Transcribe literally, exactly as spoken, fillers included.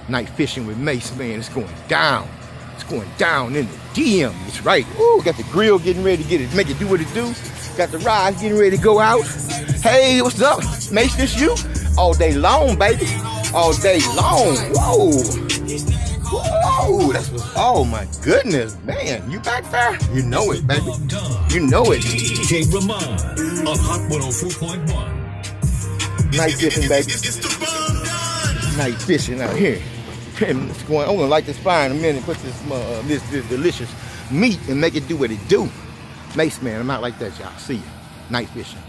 Night fishing with Maceman. It's going down. It's going down in the D M. That's right. Ooh, got the grill getting ready to get it, make it do what it do. Got the rods getting ready to go out. Hey, what's up? Mace, this you? All day long, baby. All day long. Whoa. Whoa. That's what, oh my goodness, man. You back there? You know it, baby. You know it. D J Ramon on Hot one oh four point one. Night fishing, baby. Night fishing out here. It's going, I'm gonna light this fire in a minute, put this, uh, this this delicious meat and make it do what it do. Maceman, I'm out like that, y'all. See you. Night fishing.